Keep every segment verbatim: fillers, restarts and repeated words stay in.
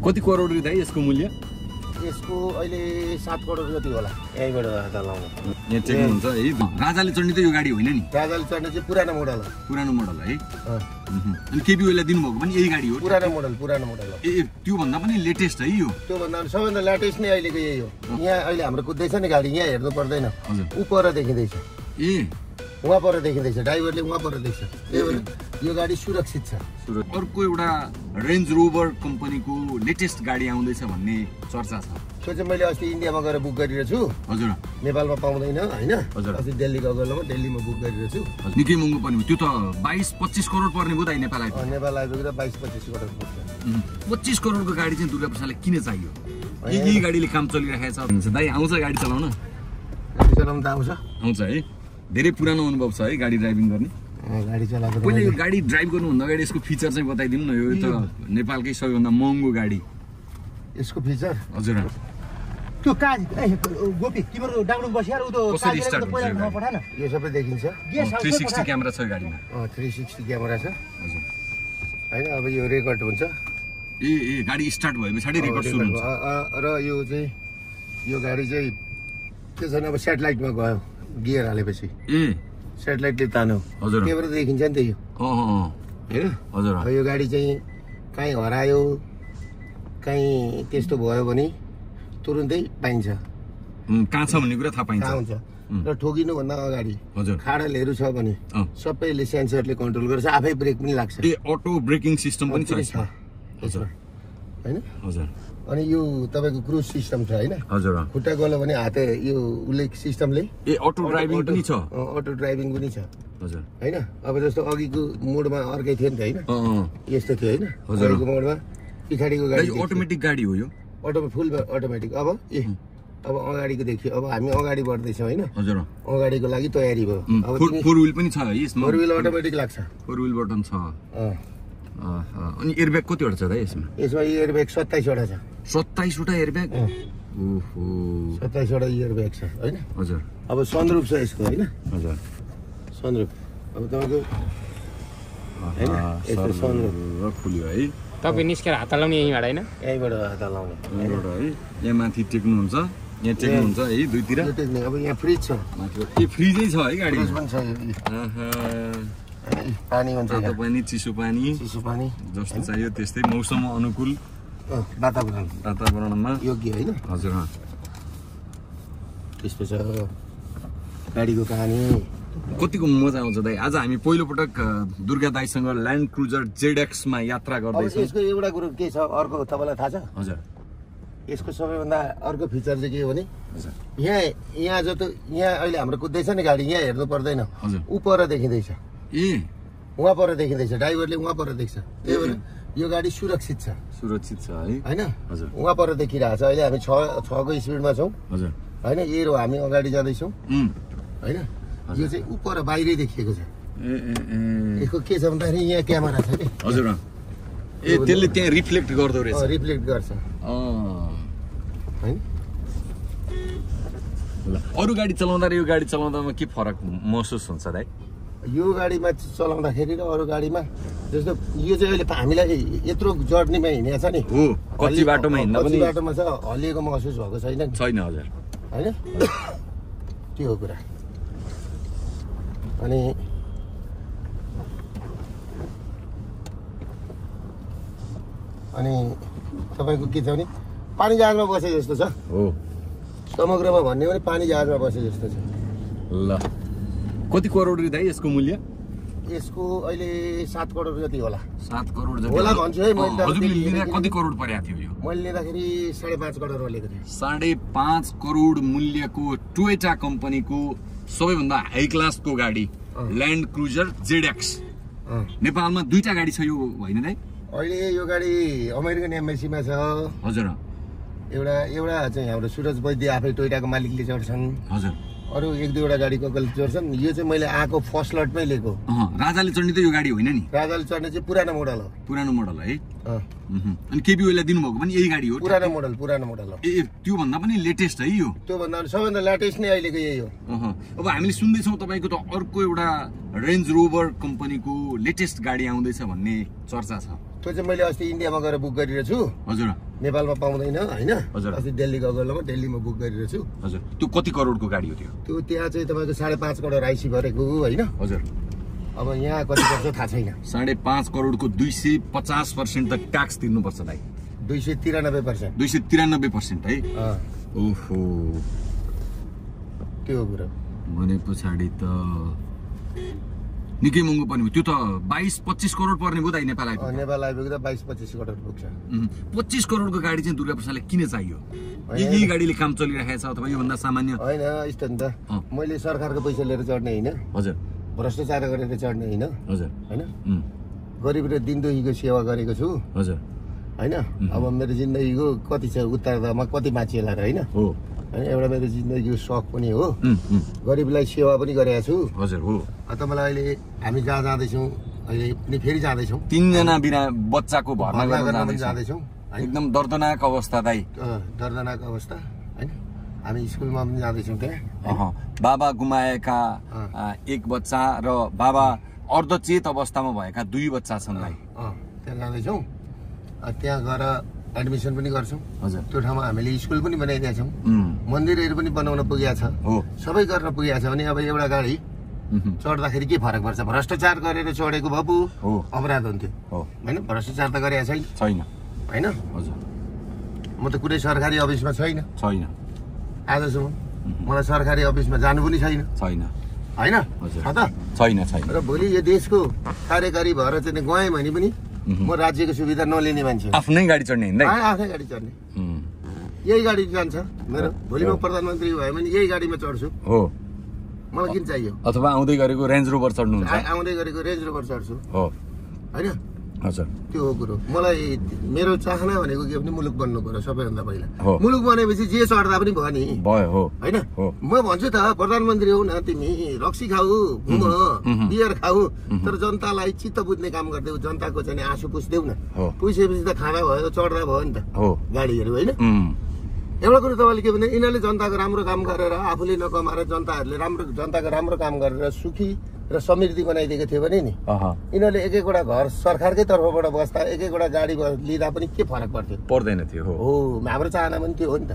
कति करोड दाइ यसको मूल्य? यसको अहिले सात करोड जति होला। यहीँबाट हात लाउनु यहाँ चेक हुन्छ है। राजाले चढ्ने त यो गाडी होइन नि? राजाले चढ्ने चाहिँ पुरानो मोडल हो। पुरानो मोडल है। अनि केबी ओइललाई दिनुभएको पनि यही गाडी हो? पुरानो मोडल पुरानो मोडल हो। ए त्यो भन्दा पनि लेटेस्ट है यो? त्यो भन्दा सबैभन्दा लेटेस्ट नै अहिलेको यही हो। यहाँ अहिले हाम्रो कुद्दैछ नि गाडी, यहाँ हेर्नु पर्दैन। हजुर। ऊ पर देखिँदैछ। ए उहाँ पर देखिँदैछ, ड्राइभरले उहाँ पर देख्छ। त्यही भएर यो गाडी सुरक्षित छ। अर्को एउटा रेन्ज रोभर कम्पनीको लेटेस्ट गाडी आउँदैछ भन्ने चर्चा छ। त्यो चाहिँ मैले अस्ति इन्डियामा गएर बुक गरिरहेको छु। हजुर। नेपालमा पाउँदैन होइन? हजुर। अस्ति दिल्लीको अगलमा दिल्लीमा बुक गरिरहेको छु। निकै महँगो पर्ने त्यो त बाइस पच्चिस करोड पर्ने भयो त नेपाल आइपुग्दा? नेपाल आइपुग्दा बाइस पच्चिस करोड पर्छ। पच्चिस करोडको गाडी चाहिँ दुर्गा प्रसादलाई किन चाहियो? यही गाडीले काम चलिरहेको छ दाइ? आउँछ गाडी चलाउन? गाडी चलाउन त आउँछ। आउँछ है। धेरै पुरानो अनुभव छ है गाडी ड्राइभिङ गर्ने? गाडी चलाएको पहिला यो गाडी ड्राइभ गर्नुभन्दा अगाडि यसको फिचर चाहिँ बताइदिनु न। यो त नेपालकै सबैभन्दा महँगो गाडी। यसको फिचर? हजुर। त्यो काज गोपी तिम्रो डाउनलोड बसिया र उ त कसरी स्टार्ट हुन्छ यो पठान? यो सबै देखिन्छ। थ्री सिक्सटी क्यामेरा छ गाडीमा? अँ थ्री सिक्सटी क्यामेरा छ। हजुर। होइन अब यो रेकर्ड हुन्छ। ए ए गाडी स्टार्ट भयो पछाडि रेकर्ड सुरु हुन्छ। र यो चाहिँ यो गाडी चाहिँ के छ भने अब सेटेलाइटमा गयो गियर हालेपछि। ए सेटेलाइटले तान्यो। हजुर। त्यहीबाट देखिन्छ नि त यो। अँ अँ होइन? हजुर। अब यो गाडी चाहिँ कहीँ हरायो कहीँ त्यस्तो भयो भने तुरुन्तै पाइन्छ। कहाँ छ भन्ने कुरा थाहा पाइन्छ। कहाँ हुन्छ र ठोकिनुभन्दा अगाडि हजुर खाडलहरू छ भने सबैले सेन्सरले कन्ट्रोल गर्छ, आफै ब्रेक पनि लाग्छ। ए अटो ब्रेकिङ सिस्टम पनि छ यसमा हजुर हैन? हजुर। अनि यो तपाईको क्रुज सिस्टम छ हैन? हजुर। खुट्टा गल्यो भने हात यो उले सिस्टमले ए अटो ड्राइभिङ पनि छ? अटो ड्राइभिङ पनि छ हजुर। हैन? अब जस्तो अघिको मोडमा अर्कै थियो नि त हैन? अँ यस्तो थियो हैन? हजुर। अघिको मोडमा पछाडिको गाडी अटोमेटिक गाडी हो यो? Auto full automatic. अब ए अब अगाडिको देखियो, अब हामी अगाडि बढ्दैछौँ हैन? हजुर। अगाडिको लागि तयारी भयो। अब फोर व्हील पनि छ है यसमा? फोर व्हील अटोमेटिक लाग्छ। फोर व्हील बटन छ। अँ अनि एयरब्याग कतिवटा छ त यसमा? यसमा एयरब्याग सत्ताइस वटा छ। सत्ताइस वटा एयरब्याग? ओहो सत्ताइस वटा एयरब्याग छ हैन? हजुर। अब सनरुफ छ यसको हैन? हजुर। सनरुफ अब तपाईँको हैन? यसको सनरुफ खुल्यो है। तपाईँ निस्केर हात लाउने यहीँबाट होइन? यहीँबाट हात लाउने यहीँबाट है। यहाँ माथि टेक्नुहुन्छ, यहाँ टेक्नुहुन्छ है दुईतिर? अब यहाँ फ्रिज छ। ए फ्रिजै छ है गाडी? फ्रिज पनि छ। पानी हुन्छ, तातो पानी चिसो पानी चिसो पानी जस्तो चाहियो त्यस्तै मौसममा अनुकूल वातावरण वातावरणमा योग्य होइन? हजुर। त्यसपछि गाडीको कहानी कतिको मजा आउँछ दाइ? आज हामी पहिलोपटक दुर्गा दाइसँग ल्यान्ड क्रुजर जेडएक्समा यात्रा गर्दैछौँ। यसको एउटा कुरो के छ अर्को तपाईँलाई थाहा छ? हजुर। यसको सबैभन्दा अर्को फिचर चाहिँ के हो भने यहाँ यहाँ जस्तो यहाँ अहिले हाम्रो कुद्दैछ नि गाडी, यहाँ हेर्नु पर्दैन। हजुर। ऊ पर देखिँदैछ। ए उहाँ पर देखिँदैछ, ड्राइभरले उहाँ पर देख्छ। त्यही भएर यो गाडी सुरक्षित छ। सुरक्षित छ है? होइन? हजुर। उहाँ पर देखिरहेको छ। अहिले हामी छ छको स्पिडमा छौँ हजुर होइन? यही हो हामी अगाडि जाँदैछौँ होइन? यो चाहिँ उपर बाहिरै देखिएको छ। ए ए यसको के छ भन्दाखेरि यहाँ क्यामेरा छ कि? हजुर। ए त्यसले त्यहाँ रिफ्लेक्ट गर्दो रहेछ? रिफ्लेक्ट गर्छ होइन? ल अरू गाडी चलाउँदा र यो गाडी चलाउँदामा के फरक महसुस हुन्छ दाइ? यो गाडीमा चलाउँदाखेरि र अरू गाडीमा जस्तो यो चाहिँ अहिले हामीलाई यत्रो जर्नीमा हिँडेको छ नि, हो कच्ची बाटोमा हिँड्दा पनि बाटोमा छ हल्लिएको महसुस भएको छैन छैन। हजुर। होइन? त्यो हो कुरा। अनि अनि तपाईँको के छ भने पानी जहाजमा बसे जस्तो छ। हो समग्रमा भन्ने भने पानी जहाजमा बसे जस्तो छ। ल कति करोड दाइ यसको मूल्य? यसको अहिले सात करोड जति होला। सात करोड जति होला भन्छु है मैले। हजुरले लिँदा कति करोड परेको थियो यो? मैले लिँदाखेरि साढे पाँच करोडमा लिएको थिएँ। साढे पाँच करोड मूल्यको टोयोटा कम्पनीको सबैभन्दा हाई क्लासको गाडी ल्यान्ड क्रुजर जेडएक्स नेपालमा दुईटा गाडी छ यो होइन दाइ? अहिले यो गाडी अमेरिकन एम्बेसीमा छ। हजुर। एउटा एउटा चाहिँ हाम्रो सुरज वैद्य आफै टोयोटाको मालिकले चढ्छन्। हजुर। अरू एक दुईवटा गाडीको चढ्छन्। यो चाहिँ मैले आएको फर्स्ट लटमै लिएको। राजाले चढ्ने त यो गाडी होइन नि? राजाले चढ्ने चाहिँ पुरानो मोडल हो। पुरानो मोडल है? अनि केबी ओइललाई दिनुभएको पनि यही गाडी हो? पुरानो मोडल पुरानो मोडल हो। ए त्यो भन्दा पनि लेटेस्ट है यो? त्यो भन्दा सबैभन्दा लेटेस्ट नै अहिलेको यही हो। अब हामीले सुन्दैछौँ तपाईँको त अर्को एउटा रेन्ज रोभर कम्पनीको लेटेस्ट गाडी आउँदैछ भन्ने चर्चा छ। त्यो चाहिँ मैले अस्ति इन्डियामा गएर बुक गरिरहेको छु हजुर नेपालमा पाउँदैन होइन हजुर अस्ति दिल्ली गएको बेलामा दिल्लीमा बुक गरिरहेको छु हजुर त्यो कति करोडको गाडी हो त्यो त्यो त्यहाँ चाहिँ तपाईँको साढे पाँच करोड आइसी भरेको होइन हजुर अब यहाँ कति पर्छ थाहा छैन साढे पाँच करोडको दुई सय पचास पर्सेन्ट त ट्याक्स तिर्नुपर्छ दाइ दुई सय तिरानब्बे पर्सेन्ट दुई सय तिरानब्बे पर्सेन्ट है ओहो त्यो हो कुरा भने पछाडि त निकै महँगो पर्ने त्यो त बाइस पच्चिस करोड पर्ने भयो दाइ नेपाल आइपुग्दा नेपाल आइपुग्दा बाइस पच्चिस करोड पुग्छ पच्चिस करोडको गाडी चाहिँ दुर्गा प्रसादलाई किन चाहियो यही गाडीले काम चलिरहेको छ अथवा योभन्दा सामान्य होइन यस्तो नि त मैले सरकारको पैसा लिएर चढ्ने होइन हजुर भ्रष्टाचार गरेर चढ्ने होइन हजुर होइन गरिब र दिनदुखीको सेवा गरेको छु हजुर होइन अब मेरो जिन्दगीको कति छ उत्तरदामा कति मान्छेलाई होइन हो होइन एउटा मेरो जिन्दगीको सक पनि हो गरिबलाई सेवा पनि गरेको छु हजुर हो तपाईँलाई अहिले हामी जहाँ जाँदैछौँ अहिले पनि फेरि जाँदैछौँ तिनजना बिना बच्चाको भर्ना गर्न पनि जाँदैछौँ एकदम दर्दनाक अवस्था दाइ दर्दनाक अवस्था होइन हामी स्कुलमा पनि जाँदैछौँ त्यहाँ बाबा गुमाएका एक बच्चा र बाबा अर्धचेत अवस्थामा भएका दुई बच्चा छन् दाइ त्यहाँ जाँदैछौँ त्यहाँ गएर एडमिसन पनि गर्छौँ हजुर त्यो ठाउँमा हामीले स्कुल पनि बनाइदिएका छौँ मन्दिरहरू पनि बनाउन पुगेको छ सबै गर्न पुगेको छ भने अब एउटा गाडी चढ्दाखेरि के फरक पर्छ भ्रष्टाचार गरेर चढेको बाबु अपराध हुन्थ्यो होइन भ्रष्टाचार त गरेको छैन छैन होइन हजुर म त कुनै सरकारी अफिसमा छैन छैन आजसम्म मलाई सरकारी अफिसमा जानु पनि छैन छैन होइन त छैन छैन र भोलि यो देशको कार्यकारी भएर चाहिँ गएँ भने पनि म राज्यको सुविधा नलिने मान्छे आफ्नै गाडी चढ्ने हिँड्दै आफ्नै गाडी चढ्ने यही गाडी जान्छ मेरो भोलि म प्रधानमन्त्री भयो भने यही गाडीमा चढ्छु हो मलाई किन चाहियो अथवा आउँदै गरेको रेन्ज रोभर चढ्नुहुन्छ आउँदै गरेको रेन्ज रोभर चढ्छु हो होइन हजुर त्यो हो कुरो मलाई मेरो चाहना भनेको के भने मुलुक बन्नु पर्यो सबैभन्दा पहिला मुलुक बनेपछि जे चढ्दा पनि भयो नि भयो हो होइन म भन्छु त प्रधानमन्त्री हौ न तिमी रक्सी खाऊ घुम बियर खाऊ तर जनतालाई चित्त बुझ्ने काम गरिदेऊ जनताको चाहिँ आँसु पुस्देऊ न पुसेपछि त खाना भयो चढ्दा भयो नि त गाडीहरू होइन एउटा कुरो तपाईँले के भने यिनीहरूले जनताको राम्रो काम गरेर आफूले नकमाएर जनताहरूले राम्रो जनताको राम्रो काम गरेर सुखी र समृद्धि बनाइदिएको थियो भने नि यिनीहरूले एक एकवटा घर सरकारकै तर्फबाट बस्दा एक एकवटा गाडी लिँदा पनि के फरक पर्थ्यो पर्दैन थियो हो हाम्रो चाहना पनि त्यो हो नि त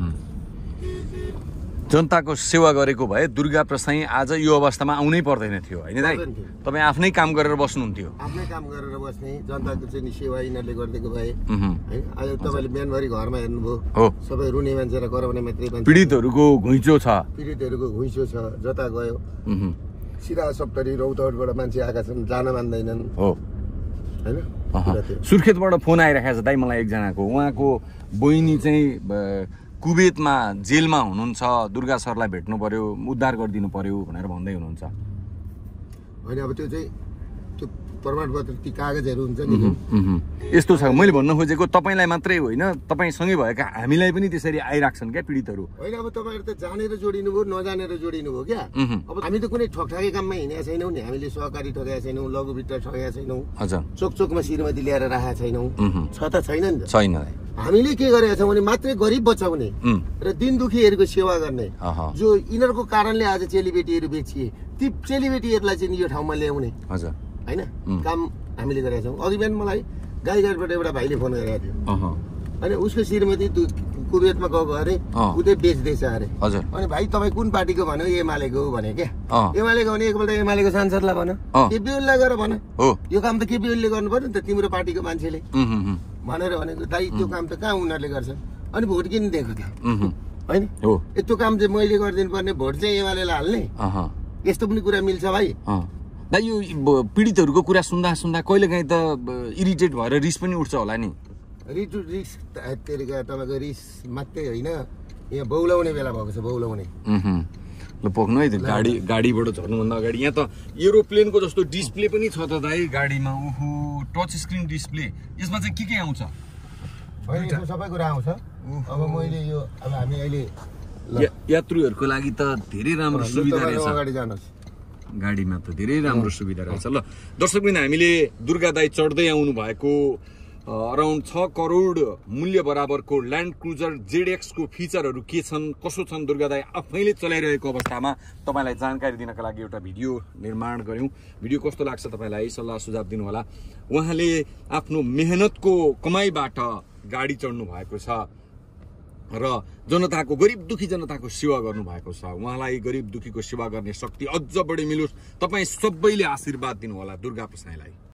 जनताको सेवा गरेको भए दुर्गा प्रसाई आज यो अवस्थामा आउनै पर्दैन थियो होइन दाइ तपाईँ आफ्नै काम गरेर बस्नुहुन्थ्यो आफ्नै काम गरेर बस्ने जनताको चाहिँ सेवा यिनीहरूले गरिदिएको भए होइन आज तपाईँले बिहानभरि घरमा हेर्नुभयो सबै रुने मान्छे र कराउने मात्रै मान्छे पीडितहरूको घुइँचो छ पीडितहरूको घुइँचो छ जता गयो सिधा सप्तरी रौतहटबाट मान्छे आएका छन् जान मान्दैनन् हो होइन सुर्खेतबाट फोन आइरहेको छ दाइ मलाई एकजनाको उहाँको बहिनी चाहिँ कुवेतमा जेलमा हुनुहुन्छ दुर्गा सरलाई भेट्नु पर्यो उद्धार गरिदिनु पर्यो भनेर भन्दै हुनुहुन्छ होइन अब त्यो चाहिँ त्यो प्रमाणपत्र ती कागजहरू हुन्छ नि यस्तो छ मैले भन्न खोजेको तपाईँलाई मात्रै होइन तपाईँसँगै भएका हामीलाई पनि त्यसरी आइराख्छन् क्या पीडितहरू होइन अब तपाईँहरू त जानेर जोडिनु भयो नजानेर जोडिनु भयो क्या अब हामी त कुनै ठगठागे काममा हिँडेका छैनौँ नि हामीले सहकारी ठगेका छैनौँ लघु वित्त ठगेका छैनौँ हजुर चोक चोकमा श्रीमती ल्याएर राखेका छैनौँ छ त छैन नि त छैन हामीले के गरेका छौँ भने मात्रै गरिब बचाउने र दिन दुखीहरूको सेवा गर्ने जो यिनीहरूको कारणले आज चेलीबेटीहरू बेचिए ती चेलीबेटीहरूलाई चाहिँ यो ठाउँमा ल्याउने हजुर होइन काम हामीले गरेका छौँ अघि बिहान मलाई गाईघाटबाट एउटा भाइले फोन गरेको थियो होइन उसको श्रीमती कुवेतमा गएको अरे उतै बेच्दैछ अरे अनि भाइ तपाईँ कुन पार्टीको भन्यो एमालेको भने क्या एमालेको भने एकपल्ट एमालेको सांसदलाई भन केपी ओलीलाई गएर भन यो काम त केपी ओलीले गर्नु पर्यो नि त तिम्रो पार्टीको मान्छेले भनेर भनेको दाइ त्यो काम त कहाँ उनीहरूले गर्छ अनि भोट किन दिएको थियो होइन त्यो काम चाहिँ मैले गरिदिनु पर्ने भोट चाहिँ एमालेलाई हाल्ने यस्तो पनि कुरा मिल्छ भाइ दाइ यो पीडितहरूको कुरा सुन्दा सुन्दा कहिले काहीँ त इरिटेट भएर रिस पनि उठ्छ होला नि रिस रिस तपाईँको रिस मात्रै होइन यहाँ बौलाउने बेला भएको छ बौलाउने ल पोख्नु है त्यो गाडी गाडीबाट झर्नुभन्दा अगाडि यहाँ त एरोप्लेनको जस्तो डिस्प्ले पनि छ त दाइ गाडीमा ओहो टच स्क्रिन डिस्प्ले यसमा चाहिँ के के आउँछ सबै कुरा आउँछ अब मैले यो अब हामी अहिले यात्रुहरूको लागि त धेरै राम्रो सुविधा रहेछ अगाडि जानुहोस् गाडीमा त धेरै राम्रो सुविधा रहेछ ल दर्शकबिन हामीले दुर्गा दाइ चढ्दै आउनु भएको अराउन्ड छ करोड मूल्य बराबरको ल्यान्ड क्रुजर जेडएक्स को फिचरहरू के छन् कसो छन् दुर्गा दाइ आफैले चलाइरहेको अवस्थामा तपाईलाई जानकारी दिनका लागि एउटा भिडियो निर्माण गर्यौं। भिडियो कस्तो लाग्छ तपाईलाई सल्लाह सुझाव दिनु होला। उहाँले आफ्नो मेहनतको कमाईबाट गाडी चढ्नु भएको छ र जनताको गरिब दुखी जनताको सेवा गर्नु भएको छ। उहाँलाई गरिब दुखीको सेवा गर्ने शक्ति अझ बढी मिलोस्। तपाई सबैले आशीर्वाद दिनु होला दुर्गा प्रसाईलाई।